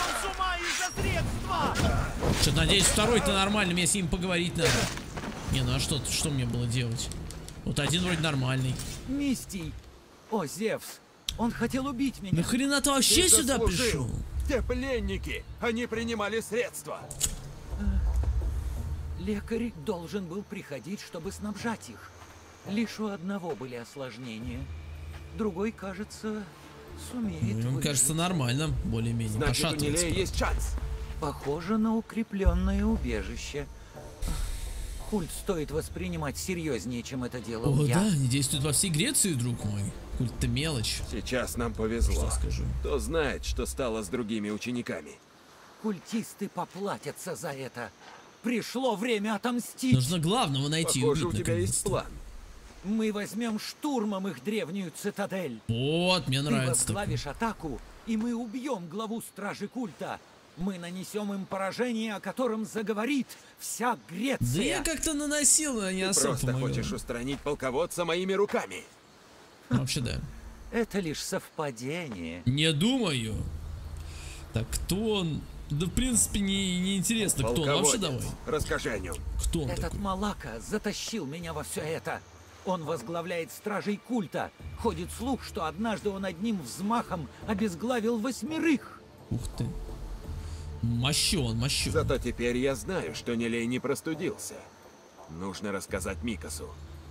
Что-то, надеюсь, второй-то нормальный, мне с ним поговорить надо. Не, ну а что, что мне было делать? Вот один вроде нормальный. Мистий. О, Зевс. Он хотел убить меня. Нахрена ты вообще Ты сюда заслужил. пришел? Те пленники, они принимали средства. Лекарь должен был приходить, чтобы снабжать их. Лишь у одного были осложнения. Другой, кажется, сумеет Ну, ему выжить. кажется нормально, более-менее. Значит, у Пошатывается. Нилея есть шанс. Похоже на укрепленное убежище. Культ стоит воспринимать серьезнее, чем это делал О, я. да, они действуют во всей Греции, друг мой. Культ-то мелочь. Сейчас нам повезло. Что скажу? Кто знает, что стало с другими учениками. Культисты поплатятся за это. Пришло время отомстить. Нужно главного найти и Похоже, у убить, тебя есть наконец-то. план. Мы возьмем штурмом их древнюю цитадель. Вот, мне Ты нравится такое. возглавишь атаку, и мы убьем главу стражи культа. мы нанесем им поражение, о котором заговорит вся Греция. Да я как-то наносил, но не Ты особо просто помогал. хочешь устранить полководца моими руками. Вообще да. Это лишь совпадение. Не думаю. Так, кто он? Да, в принципе, не, не интересно, кто он. Вообще давай. Расскажи о нем. Кто он Этот такой? Малака затащил меня во все это. Он возглавляет стражей культа. Ходит слух, что однажды он одним взмахом обезглавил восьмерых. Ух ты. Мощен, мощен. Зато теперь я знаю, что Нелей не простудился. Нужно рассказать Микасу.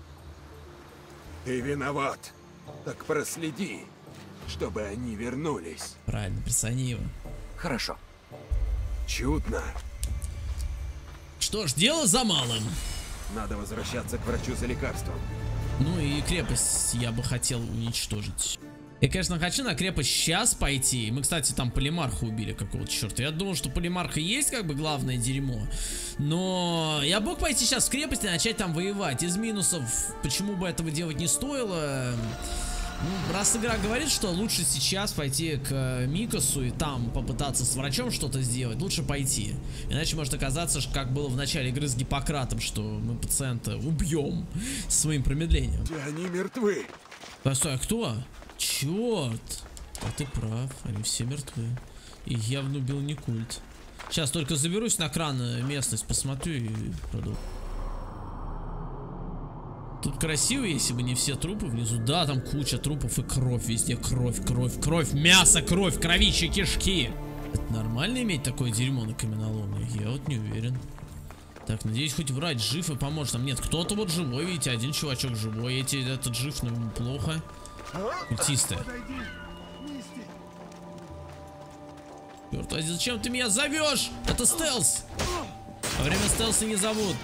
Ты виноват. Так проследи, чтобы они вернулись. Правильно, присоедини его. Хорошо. Чудно. Что ж, дело за малым. Надо возвращаться к врачу за лекарством. Ну и крепость я бы хотел уничтожить. Я, конечно, хочу на крепость сейчас пойти. Мы, кстати, там Полимарха убили какого-то черта. Я думал, что Полимарха есть как бы главное дерьмо. Но я мог пойти сейчас в крепость и начать там воевать. Из минусов, почему бы этого делать не стоило. Ну, раз игра говорит, что лучше сейчас пойти к Микасу и там попытаться с врачом что-то сделать, лучше пойти. Иначе может оказаться, что как было в начале игры с Гиппократом, что мы пациента убьем своим промедлением. Они мертвы. Постой, а кто? Черт! А ты прав, они все мертвы. И явно убил не культ. Сейчас только заберусь на кран местность, посмотрю и продолжу. Тут красиво, если бы не все трупы внизу. Да, там куча трупов и кровь везде. Кровь, кровь, кровь, мясо, кровь, кровища, кишки. Это нормально иметь такое дерьмо на каменоломне? Я вот не уверен. Так, надеюсь, хоть врач жив и поможет нам. Нет, кто-то вот живой, видите, один чувачок живой. Эти, этот жив, но плохо. Культисты. Черт, а зачем ты меня зовешь? Это стелс. Во время стелса не зовут.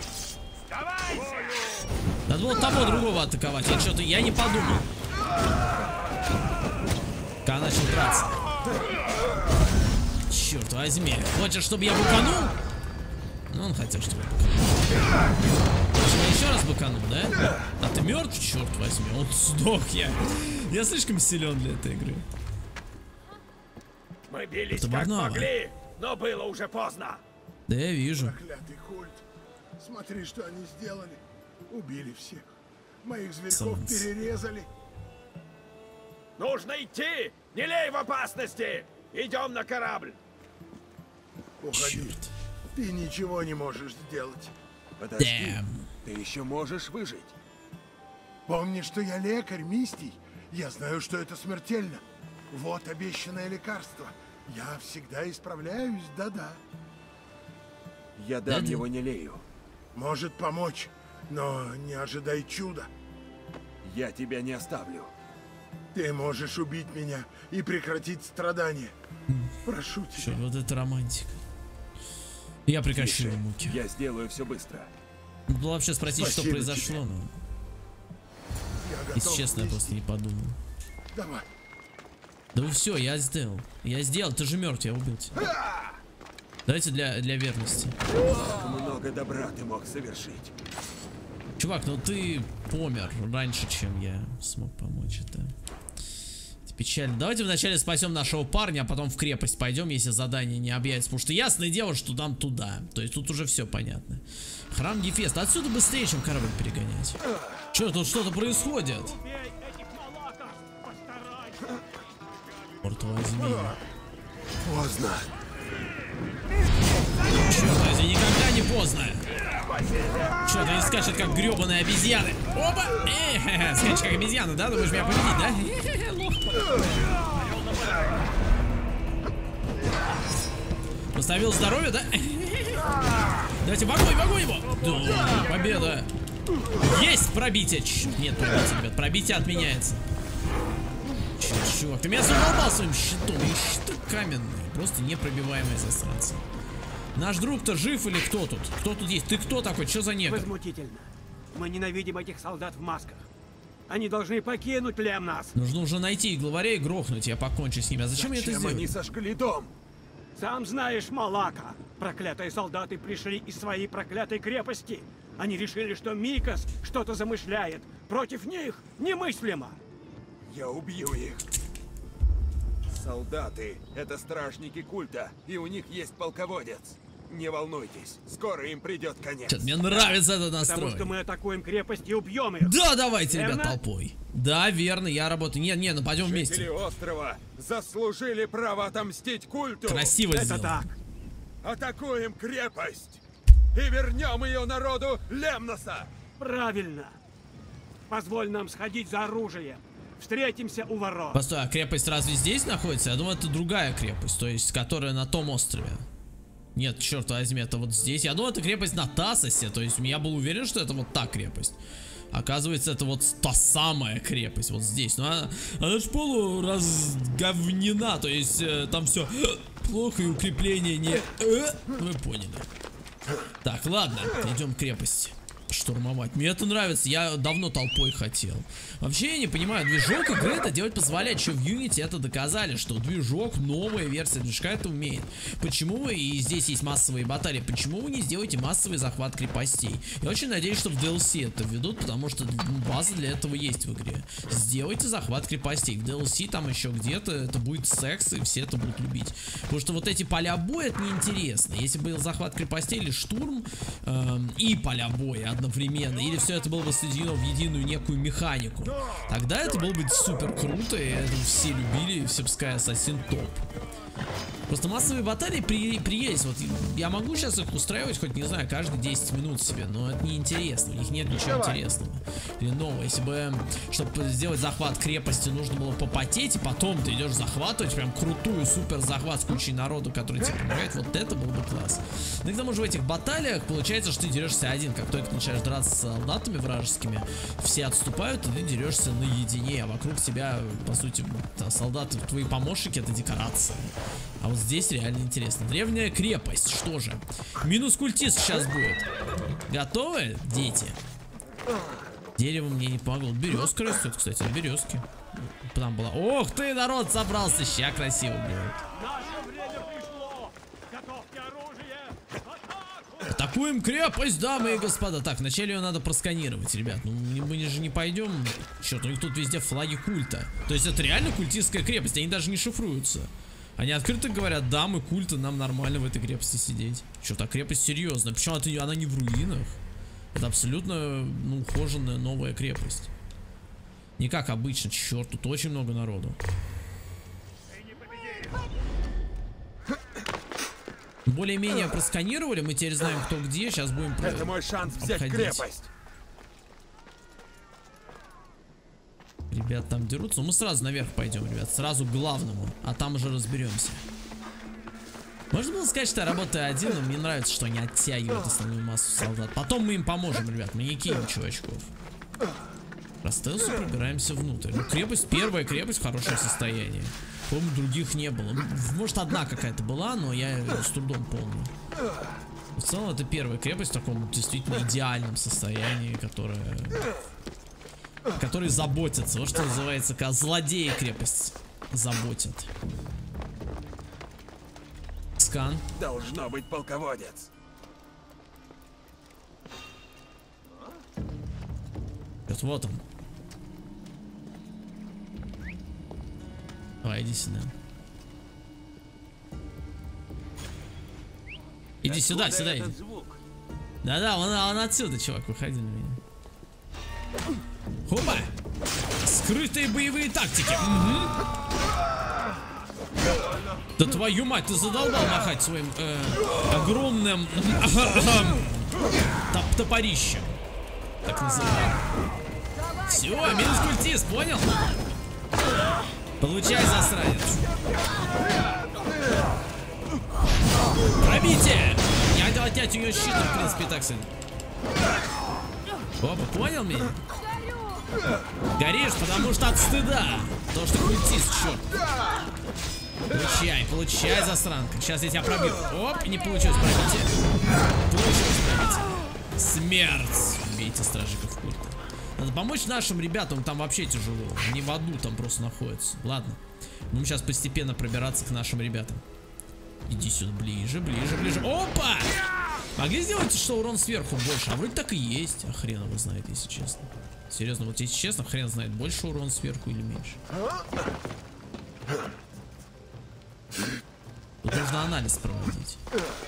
Надо было того другого атаковать. Я что-то, я не подумал. Когда начал драться. Черт возьми. Хочешь, чтобы я быканул? Ну, он хотел, чтобы я быканул. Хочешь, я еще раз быканул, да? А ты мертв? Черт возьми. Он сдох я. Я слишком силен для этой игры. Мы бились Это как Барнава. могли, но было уже поздно. Да я вижу. Проклятый культ. Смотри, что они сделали. Убили всех. Моих зверьков Солнце. перерезали. Нужно идти! Нелей в опасности! Идем на корабль! Уходи. Черт. Ты ничего не можешь сделать. Подожди, Damn. ты еще можешь выжить. Помни, что я лекарь, Мистий. Я знаю, что это смертельно. Вот обещанное лекарство. Я всегда исправляюсь, да-да. Я дам Да-да. его Нелею. Может помочь, но не ожидай чуда. Я тебя не оставлю. Ты можешь убить меня и прекратить страдания. Прошу Что, тебя. вот это романтика. Я прекращу Тише, муки. я сделаю все быстро. Надо было вообще спросить, что Спасибо произошло, тебе. но, Я готов, если честно, я Мистий. просто не подумал. Давай. Да все, я сделал. Я сделал, ты же мертв, я убил тебя. Давайте для, для верности. Много добра ты мог совершить. Чувак, ну ты помер раньше, чем я смог помочь. Это, это печально. Давайте вначале спасем нашего парня, а потом в крепость пойдем, если задание не объявится. Потому что ясное дело, что нам туда. То есть тут уже все понятно. Храм Гефеста. Отсюда быстрее, чем корабль перегонять. Че, тут что-то происходит? Черт возьми. Поздно. Черт возьми, никогда не поздно. Что-то они скачут, как гребаные обезьяны. Опа! Э, скачешь, как обезьяна, да? Думаешь, меня победить, да? Лох. Восстановил здоровье, да? Давайте в огонь, в огонь его! Да, победа! Есть пробитие! Черт, нет пробития, ребят. Пробитие отменяется. Черт, чувак, ты меня задолбал своим щитом. И щиты каменные. Просто непробиваемые засранцы. Наш друг-то жив или кто тут? Кто тут есть? Ты кто такой? Что за негр? Возмутительно. Мы ненавидим этих солдат в масках. Они должны покинуть Лем нас. Нужно уже найти главаря и грохнуть, я покончу с ними. А зачем, я это Чем сделал? они сожгли дом? Сам знаешь, Малака. Проклятые солдаты пришли из своей проклятой крепости. Они решили, что Микас что-то замышляет. Против них немыслимо. Я убью их. Солдаты — это стражники культа, и у них есть полководец. Не волнуйтесь, скоро им придет конец. Чё-то мне нравится этот настрой. Потому что мы атакуем крепость и убьем ее. Да, давайте, Верно? ребят, толпой. Да, верно, я работаю. Не, не, ну пойдем Жители вместе. острова заслужили право отомстить культу. Красиво Это сделано. так. Атакуем крепость и вернем ее народу Лемноса. Правильно. Позволь нам сходить за оружием. Встретимся у ворот. Постой, а крепость разве здесь находится? Я думаю, это другая крепость, то есть, которая на том острове. Нет, черт возьми, это вот здесь. Я думал, это крепость на Тассосе, то есть я был уверен, что это вот та крепость. Оказывается, это вот та самая крепость, вот здесь. Но она, она же полуразговнена, то есть э, там все плохо и укрепление не... Э, вы поняли. Так, ладно, идем к крепости. Штурмовать. Мне это нравится, я давно толпой хотел. Вообще я не понимаю, движок игры это делать позволяет. Еще в Unity это доказали, что движок, новая версия движка это умеет. Почему вы, и здесь есть массовые баталии, почему вы не сделаете массовый захват крепостей? Я очень надеюсь, что в ди эл си это введут, потому что база для этого есть в игре. Сделайте захват крепостей. В ди эл си там еще где-то это будет секс, и все это будут любить. Потому что вот эти поля боя это неинтересно. Если был захват крепостей или штурм эм, и поля боя одновременно, или все это было бы соединено в единую некую механику, тогда это было бы супер круто, и это все любили, и все пускай Ассасин топ. Просто массовые баталии при, при есть. Вот я могу сейчас их устраивать хоть, не знаю, каждые десять минут себе, но это неинтересно, у них нет ничего интересного или нового. Если бы, чтобы сделать захват крепости, нужно было попотеть, и потом ты идешь захватывать прям крутую супер захват с кучей народу, который тебе помогает, вот это был бы класс. Но к тому же в этих баталиях получается, что ты дерешься один. Как только ты начинаешь драться с солдатами вражескими, все отступают, и ты дерешься наедине, а вокруг тебя, по сути, солдаты, твои помощники — это декорация. А вот здесь реально интересно. Древняя крепость, что же? Минус культист сейчас будет. Готовы, дети? Дерево мне не помогло. Березка растет, кстати, на березке. Там была. Ох ты, народ собрался, ща красиво будет. Наше время пришло. Готовьте оружие. Атаку! Атакуем крепость, дамы и господа. Так, вначале ее надо просканировать, ребят. Ну, мы же не пойдем. Черт, у них тут везде флаги культа. То есть это реально культистская крепость, они даже не шифруются. Они открыто говорят, да, мы культы, нам нормально в этой крепости сидеть. Что-то крепость серьезная. Причем это, она не в руинах. Это абсолютно, ну, ухоженная новая крепость. Не как обычно, черт, тут очень много народу. Более-менее просканировали, мы теперь знаем, кто где. Сейчас будем про... Это мой шанс взять обходить. крепость. Ребят там дерутся, но мы сразу наверх пойдем, ребят, сразу к главному, а там уже разберемся. Можно было сказать, что я работаю один, но мне нравится, что они оттягивают основную массу солдат. Потом мы им поможем, ребят, мы не кинем чувачков. По стелсу пробираемся внутрь. Ну, крепость, первая крепость в хорошем состоянии. По-моему, других не было. Может, одна какая-то была, но я с трудом помню. В целом, это первая крепость в таком действительно идеальном состоянии, которая... Который заботится. Вот что называется, как злодеи крепость заботят. Скан. Должно быть полководец. Вот, вот он. Давай, иди сюда. Иди сюда, сюда иди. Да-да, он, он отсюда, чувак, выходи на меня. Хопа! Скрытые боевые тактики. Угу. Да твою мать, ты задолбал махать своим э, огромным топ топорищем. Так называемым. Все, минус культист, понял? Получай, засранец. Пробитие! Я хотел отнять у нее щит, в принципе, так сказать. Опа, понял меня? Горишь, потому что от стыда. То, что культист, черт. Получай, получай, засранка. Сейчас я тебя пробью. Оп, не получилось пробитие. Получилось пробитие. Смерть. Убейте стражиков культа. Надо помочь нашим ребятам, там вообще тяжело. Они в аду там просто находятся. Ладно. Будем сейчас постепенно пробираться к нашим ребятам. Иди сюда, ближе, ближе, ближе. Опа! Могли сделать, что урон сверху больше? А вроде так и есть. А хрен его знает, если честно. Серьезно, вот если честно, хрен знает, больше урон сверху или меньше. Тут нужно анализ проводить.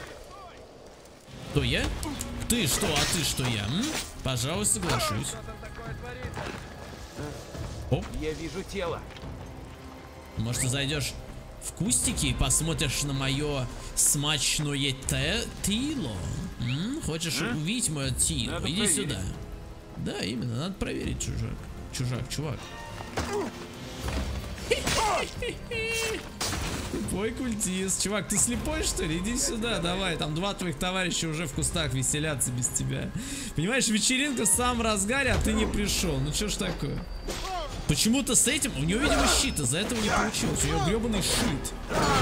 Кто я? Ты что, а ты что я? М? Пожалуй, соглашусь. Оп. Я вижу тело. Может, ты зайдешь в кустики и посмотришь на мое смачное те тело? М? Хочешь а? увидеть мое тело? Надо Иди проверить. сюда. Да, именно, надо проверить, чужак. Чужак, чувак. Тупой культист. Чувак, ты слепой, что ли? Иди сюда, давай. Там два твоих товарища уже в кустах веселятся без тебя. Понимаешь, вечеринка в самом разгаре, а ты не пришел. Ну что ж такое? Почему-то с этим... У него, видимо, щит, из-за этого не получилось. У него гребаный щит.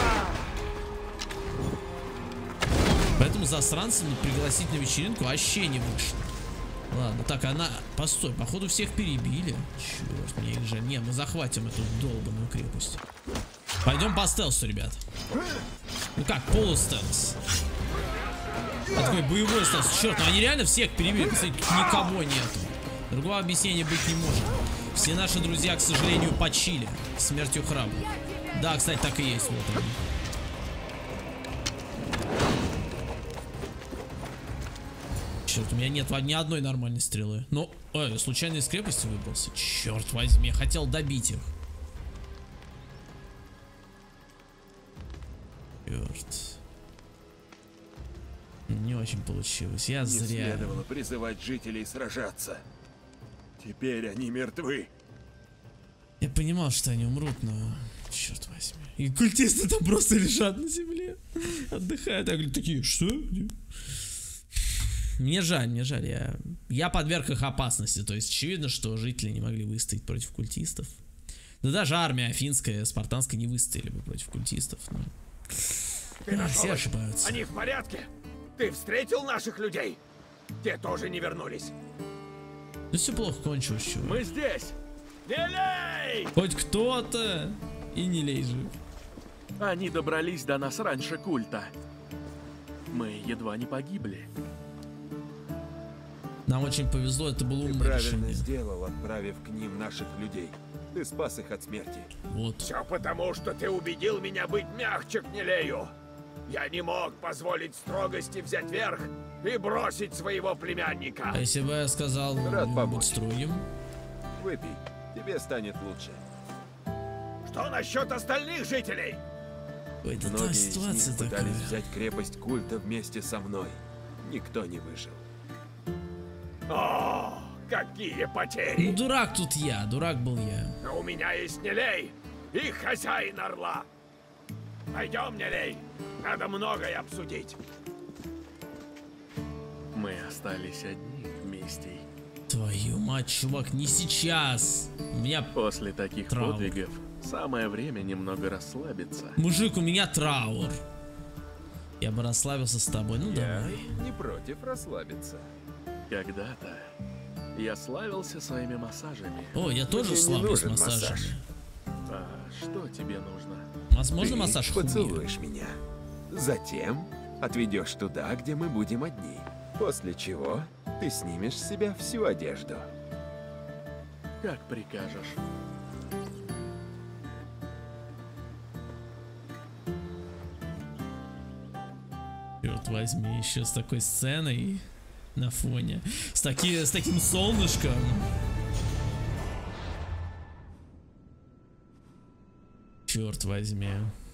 Поэтому засранцам пригласить на вечеринку вообще не вышло. Ладно, так, она... Постой, походу всех перебили. Черт, мне их жаль. Не, мы захватим эту долбаную крепость. Пойдем по стелсу, ребят. Ну как, полустелс. А такой боевой стелс. Черт, ну они реально всех перебили. Посмотрите, никого нету. Другого объяснения быть не может. Все наши друзья, к сожалению, почили смертью храбрых. Да, кстати, так и есть. Вот они. Черт, у меня нет ни одной нормальной стрелы. Ну, ой, случайно из крепости выбрался. Черт возьми, я хотел добить их. Черт. Не очень получилось. Я Не зря. следовало призывать жителей сражаться. Теперь они мертвы. Я понимал, что они умрут, но... Черт возьми. И культисты там просто лежат на земле. Отдыхают. Я говорю, такие, что? Мне жаль, мне жаль. Я, я подверг их опасности. То есть очевидно, что жители не могли выстоять против культистов. Да даже армия афинская, спартанская не выстояли бы против культистов. Но... А, все ошибаются. Они в порядке? Ты встретил наших людей? Те тоже не вернулись. Да все плохо кончилось, чувак. Мы здесь. Не лей! Хоть кто-то и не лей жив. Они добрались до нас раньше культа. Мы едва не погибли. Нам очень повезло, это было умное правильно решение. сделал, отправив к ним наших людей. Ты спас их от смерти. Вот. Все потому, что ты убедил меня быть мягче к Нелею. Я не мог позволить строгости взять верх и бросить своего племянника. А если бы я сказал, Рад быть строгим? Выпей, тебе станет лучше. Что насчет остальных жителей? Ой, да Многие та из ситуация них пытались такая. взять крепость культа вместе со мной. Никто не выжил. О, какие Ну, потери! дурак тут я, дурак был я. Но у меня есть Нелей и хозяин Орла. Пойдем, Нелей, надо многое обсудить. Мы остались одни вместе. Твою мать, чувак, не сейчас. У меня... После таких траур. подвигов самое время немного расслабиться. Мужик, у меня траур. Я бы расслабился с тобой, ну Я давай. не против расслабиться. Когда-то я славился своими массажами. О, я тоже Мне не славлюсь нужен массажами. массаж. А что тебе нужно? Возможно, Ты массаж хуя? поцелуешь меня. Затем отведешь туда, где мы будем одни. После чего ты снимешь с себя всю одежду. Как прикажешь. Черт возьми, еще с такой сценой на фоне. С, таки, с таким солнышком. Черт возьми.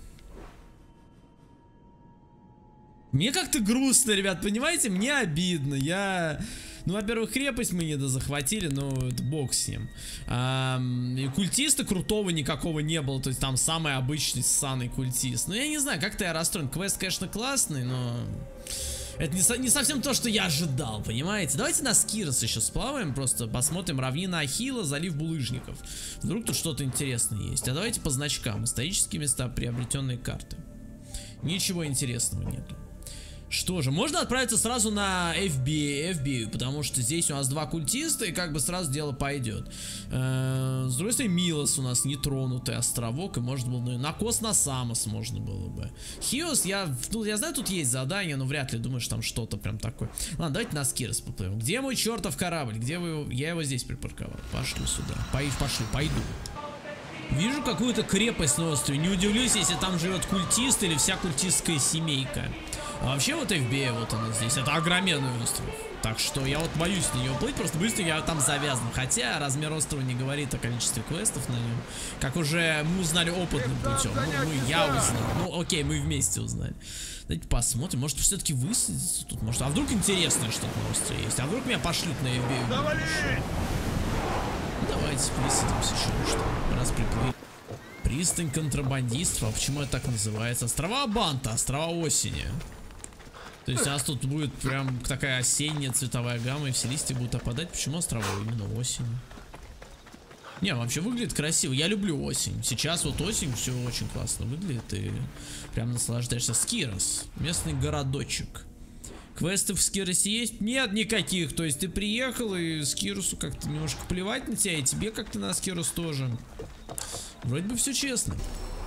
Мне как-то грустно, ребят, понимаете? Мне обидно. Я... Ну, во-первых, крепость мы не захватили, но это бог с ним. А, и культиста крутого никакого не было. То есть там самый обычный ссаный культист. Ну, я не знаю, как-то я расстроен. Квест, конечно, классный, но... Это не, со, не совсем то, что я ожидал, понимаете? Давайте на Скирос еще сплаваем, просто посмотрим. Равнина Ахилла, залив булыжников. Вдруг тут что-то интересное есть. А давайте по значкам. Исторические места, приобретенные карты. Ничего интересного нету. Что же, можно отправиться сразу на эф би эй, эф би эй, потому что здесь у нас два культиста, и как бы сразу дело пойдет. Э-э, с другой стороны, Милос у нас нетронутый островок, и может было на Кос на Самос можно было бы. Хиос, я, ну, я знаю, тут есть задание, но вряд ли думаешь, там что-то прям такое. Ладно, давайте на Скирос поплывем. Где мой чертов корабль? Где вы его? Я его здесь припарковал. Пошли сюда. Пой, пошли, пойду. Вижу какую-то крепость на острове. Не удивлюсь, если там живет культист или вся культистская семейка. А вообще вот эф би эй, вот она здесь. Это огроменный остров. Так что я вот боюсь на нее плыть, просто быстро я там завязан. Хотя размер острова не говорит о количестве квестов на нем. Как уже мы узнали опытным путем. Ну, мы, я узнал. Ну, окей, мы вместе узнали. Давайте посмотрим. Может, все-таки высадиться тут? Может, а вдруг интересное что-то на острове есть? А вдруг меня пошлют на эф би эй? Ну, давайте высадимся, что раз приплыли. Пристань контрабандистов. А почему это так называется? Острова Банта, острова осени. То есть у нас тут будет прям такая осенняя цветовая гамма, и все листья будут опадать. Почему острова именно осенью? Не, вообще выглядит красиво. Я люблю осень. Сейчас вот осень, все очень классно выглядит. И прям наслаждаешься. Скирос. Местный городочек. Квесты в Скиросе есть? Нет никаких. То есть ты приехал, и Скиросу как-то немножко плевать на тебя, и тебе как-то на Скирос тоже. Вроде бы все честно.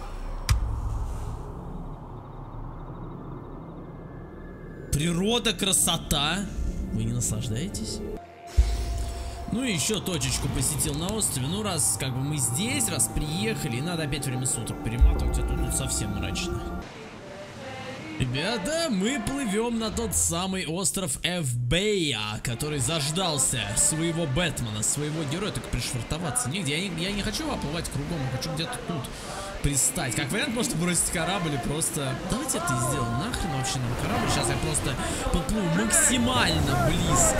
Природа, красота. Вы не наслаждаетесь? Ну и еще точечку посетил на острове. Ну раз как бы мы здесь, раз приехали, и надо опять время суток перематывать, а тут, тут совсем мрачно. Ребята, мы плывем на тот самый остров Эвбея, который заждался своего Бэтмена, своего героя. Так пришвартоваться негде. Я не, я не хочу оплывать кругом, я хочу где-то тут пристать. Как вариант, может бросить корабль и просто... Давайте это и сделаем. Нахрен вообще нам корабль. Сейчас я просто подплыву максимально близко.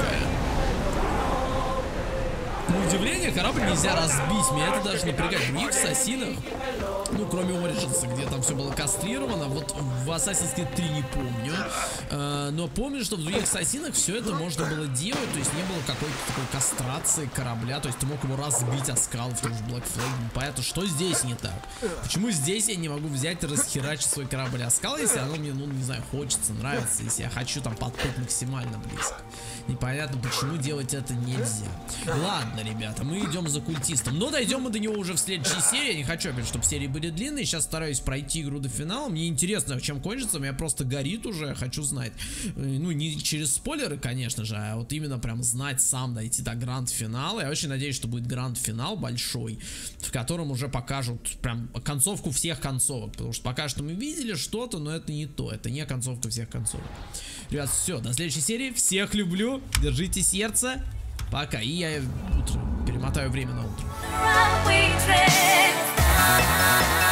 На удивление, корабль нельзя разбить. Меня это даже напрягает. В других ассасинах, ну, кроме Origins, где там все было кастрировано, вот в Assassin's Creed три не помню. Э, но помню, что в других ассасинах все это можно было делать. То есть не было какой-то такой кастрации корабля. То есть ты мог его разбить о скал в том же Black Flag. Понятно, что здесь не так. Почему здесь я не могу взять и расхерачить свой корабль о скал, если оно мне, ну, не знаю, хочется, нравится, если я хочу там подплыть максимально близко. Непонятно, почему делать это нельзя. Ладно, ребята, мы идем за культистом. Но дойдем мы до него уже в следующей серии. Я не хочу опять, чтобы серии были длинные. Сейчас стараюсь пройти игру до финала. Мне интересно, чем кончится. У меня просто горит уже, хочу знать. Ну, не через спойлеры, конечно же, а вот именно прям знать сам, дойти до гранд-финала. Я очень надеюсь, что будет гранд-финал большой, в котором уже покажут прям концовку всех концовок. Потому что пока что мы видели что-то, но это не то. Это не концовка всех концовок. Ребят, все, до следующей серии. Всех люблю. Держите сердце. Пока. И я утро перемотаю время на утро.